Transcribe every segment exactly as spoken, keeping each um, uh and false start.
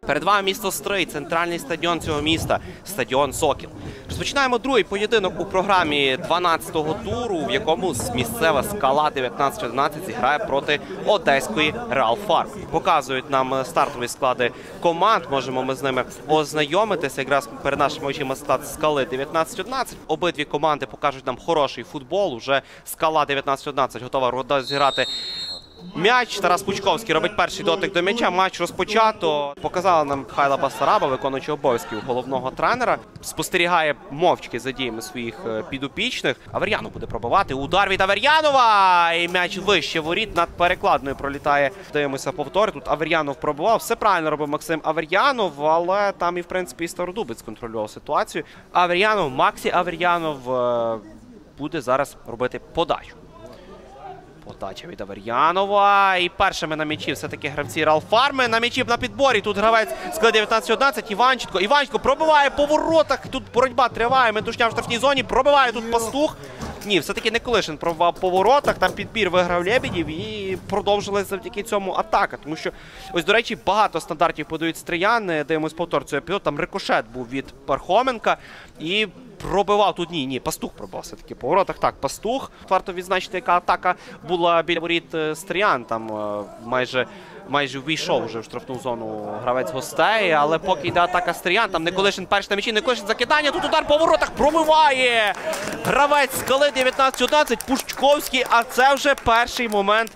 Перед вами місто Стрий, центральний стадіон цього міста, стадіон «Сокіл». Розпочинаємо другий поєдинок у програмі дванадцятого туру, в якому місцева «Скала» дев'ятнадцять одинадцять зіграє проти одеської «Реал Фарм». Показують нам стартові склади команд, можемо ми з ними ознайомитися. Якраз перед нашими очима склад «Скали» дев'ятнадцять одинадцять. Обидві команди покажуть нам хороший футбол. Уже «Скала» дев'ятнадцять одинадцять готова розіграти м'яч. Тарас Пучковський робить перший дотик до м'яча. Матч розпочато. Показала нам Михайла Басараба, виконуючий обов'язків головного тренера. Спостерігає мовчки за діями своїх підопічних. Авер'янов буде пробивати. Удар від Авер'янова! І м'яч вище воріт. Над перекладною пролітає. Дивимося повтори. Тут Авер'янов пробивав. Все правильно робив Максим Авер'янов, але там і, в принципі, і Стародубець контролював ситуацію. Авер'янов, Максі Авер'янов буде зараз робити подачу. Подача від Авер'янова. І першими на м'ячі все-таки гравці «Реал Фарми». На м'ячі на підборі. Тут гравець «Скали» дев'ятнадцять одинадцять. Іванченко. Іванченко пробиває по воротах. Тут боротьба триває. Медушня в штрафній зоні. Пробиває тут Пастух. Ні, все-таки Николишин пробивав по воротах. Там підбір виграв Лебедів. І продовжилась завдяки цьому атака. Тому що, ось, до речі, багато стандартів подають стрияни. Дивимось повтор цього епізоду. Там рикошет був від Пархоменка. І пробивав тут, ні, ні, Пастух пробивав все-таки по воротах. Так, Пастух. Варто відзначити, яка атака була біля воріт Стриян. Там майже, майже ввійшов вже в штрафну зону гравець гостей. Але поки йде атака Стриян, там Николишин перший на м'ячі. Николишин закидання, тут удар по воротах, пробиває гравець «Скали» дев'ятнадцять одинадцять, Пучковський. А це вже перший момент.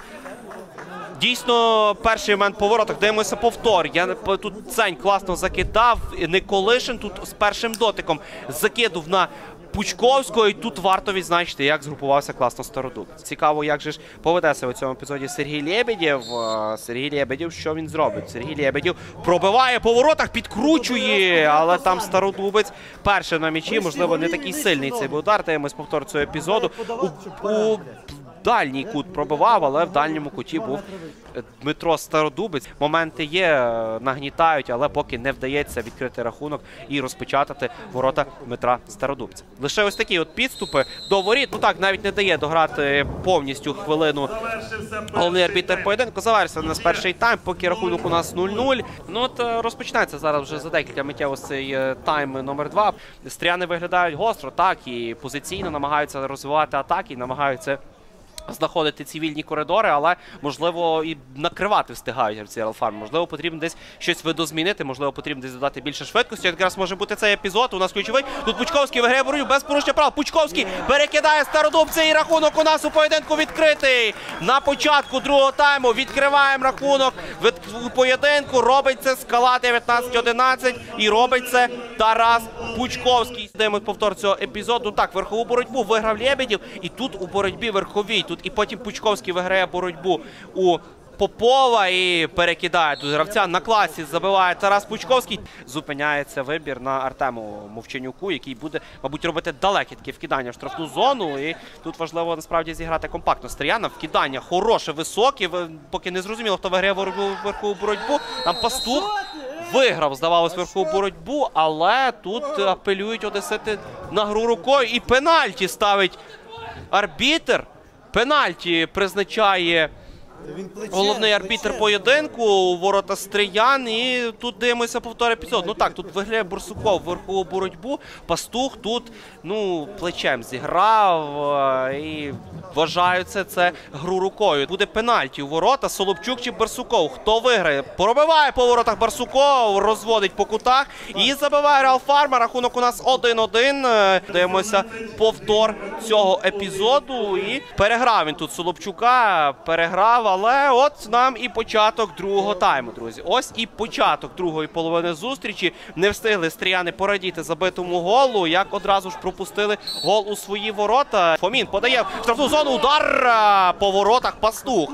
Дійсно, перший момент по воротах. Дивимося повтор. Я, тут Цень класно закидав. Николишин тут з першим дотиком закидав на Пучковського. І тут варто відзначити, як згрупувався класно Стародубець. Цікаво, як же ж поведеться у цьому епізоді Сергій Лебедєв. Сергій Лебедєв, що він зробить? Сергій Лебедєв пробиває по воротах, підкручує, але там Стародубець перший на м'ячі. Можливо, не такий сильний цей удар. Дивимось повтор цього епізоду. У, у дальній кут пробивав, але в дальньому куті був Дмитро Стародубець. Моменти є, нагнітають, але поки не вдається відкрити рахунок і розпечатати ворота Дмитра Стародубця. Лише ось такі от підступи до воріт. Ну так, навіть не дає дограти повністю хвилину головний арбітр поєдинку. Завершився у нас перший тайм, поки рахунок у нас нуль нуль. Ну от розпочинається зараз вже за декілька миттєво цей тайм номер два. Стріяни виглядають гостро, так, і позиційно намагаються розвивати атаки, намагаються знаходити ці вільні коридори, але, можливо, і накривати встигають гравці «Реал Фарм». Можливо, потрібно десь щось видозмінити, можливо, потрібно десь додати більше швидкості. Якраз може бути цей епізод. У нас ключовий. Тут Пучковський виграє боротьбу без порушення прав. Пучковський перекидає Стародубця, і рахунок у нас у поєдинку відкритий. На початку другого тайму відкриваємо рахунок у поєдинку. Робить це «Скала» дев'ятнадцять одинадцять і робить це Тарас Пучковський. Даємо повтор цього епізоду. Так, верхову боротьбу виграв Лебедєв, і тут у боротьбі верховій. Тут і потім Пучковський виграє боротьбу у Попова і перекидає тут гравця. На класі забиває Тарас Пучковський. Зупиняється вибір на Артему Мовчанюку, який буде, мабуть, робити далекі такі вкидання в штрафну зону. І тут важливо, насправді, зіграти компактно Стрияна. Вкидання хороше, високе. Поки не зрозуміло, хто виграє верхову боротьбу. Там Пастух виграв, здавалось, верхову боротьбу, але тут апелюють одесити на гру рукою. І пенальті ставить арбітр. Пенальті призначає головний арбітр поєдинку у ворота Стриян. І тут дивимося повтор епізод. Ну так, тут виглядає Борсуков верхову боротьбу. Пастух тут, ну, плечем зіграв. І вважаю це, це гру рукою. Буде пенальті у ворота. Солопчук чи Барсуков? Хто виграє? Пробиває по воротах Барсуков, розводить по кутах. І забиває «Реал Фарм». Рахунок у нас один один. Дивимося повтор цього епізоду. І переграв він тут Солопчука. Переграв. Але от нам і початок другого тайму, друзі. Ось і початок другої половини зустрічі. Не встигли стріяни порадіти забитому голу, як одразу ж пропустили гол у свої ворота. Фомін подає в штрафну зону, удар по воротах. Пастух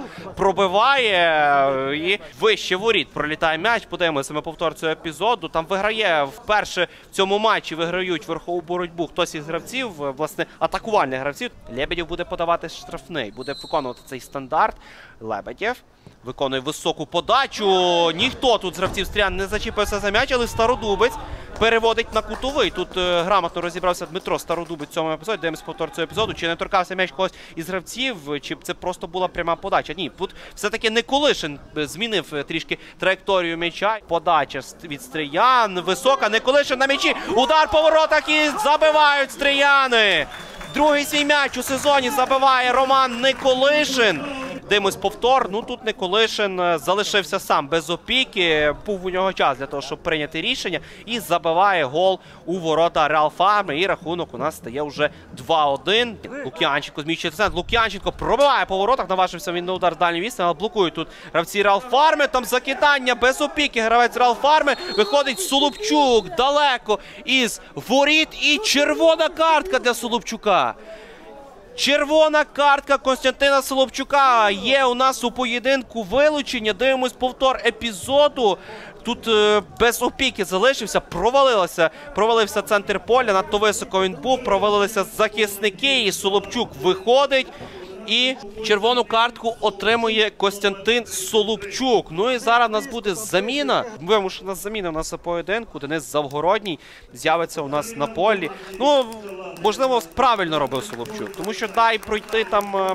пробиває і вище воріт пролітає м'яч. Подивимося ми повтор цього епізоду. Там виграє вперше в цьому матчі, виграють верхову боротьбу хтось із гравців, власне, атакувальних гравців. Лебедєв буде подавати штрафний, буде виконувати цей стандарт. Лебедєв Виконує високу подачу. Ніхто тут з гравців Стріян не зачіпився за м'яч, але Стародубець переводить на кутовий. Тут е, грамотно розібрався Дмитро Стародубець в цьому епізоді. Дивимось повтор цього епізоду. Чи не торкався м'яч когось із гравців, чи це просто була пряма подача? Ні, тут все-таки Николишин змінив трішки траєкторію м'яча. Подача від Стріян. Висока. Николишин на м'ячі. Удар по воротах і забивають Стріяни. Другий свій м'яч у сезоні забиває Роман Николишин. Дивимось повтор. Ну тут Николишин залишився сам без опіки. Був у нього час для того, щоб прийняти рішення. І забиває гол у ворота Реал Фарми. І рахунок у нас стає вже два один. Лук'янченко зміщує центр. Лук'янченко пробиває по воротах. Наважився він на удар з дальньої відстані, але блокують тут гравці Реал Фарми. Там закидання без опіки. Гравець Реал Фарми. Виходить Солубчук далеко із воріт. І червона картка для Солубчука. Червона картка Костянтина Солубчука. Є у нас у поєдинку вилучення. Дивимось повтор епізоду. Тут е, без опіки залишився, провалився, провалився центр поля, надто високо він був, провалилися захисники, і Солубчук виходить. І червону картку отримує Костянтин Солубчук. Ну і зараз у нас буде заміна. Вимушена заміна у нас у поєдинку. Денис Завгородній з'явиться у нас на полі. Ну, можливо, правильно робив Солубчук. Тому що дай пройти там е,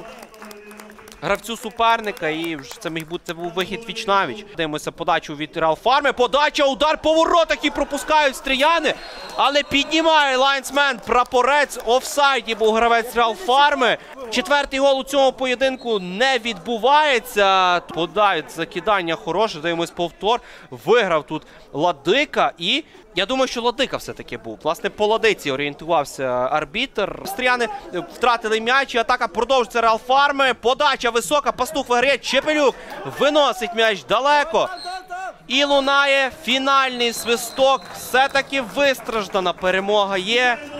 гравцю суперника, і це міг бути, це був вихід віч-навіч. Дивимося подачу від Реал Фарми. Подача, удар по воротах і пропускають Стріяни. Але піднімає лайнсмен, прапорець, офсайді був гравець Реал Фарми. Четвертий гол у цьому поєдинку не відбувається. Подають закидання хороше, дивимось повтор. Виграв тут Ладика і... Я думаю, що Ладика все-таки був. Власне, по Ладиці орієнтувався арбітр. Стріяни втратили м'яч, і атака продовжується Реал Фарми. Подача висока, Пастух виграє, Чепелюк виносить м'яч далеко. І лунає фінальний свисток. Все-таки вистраждана перемога є.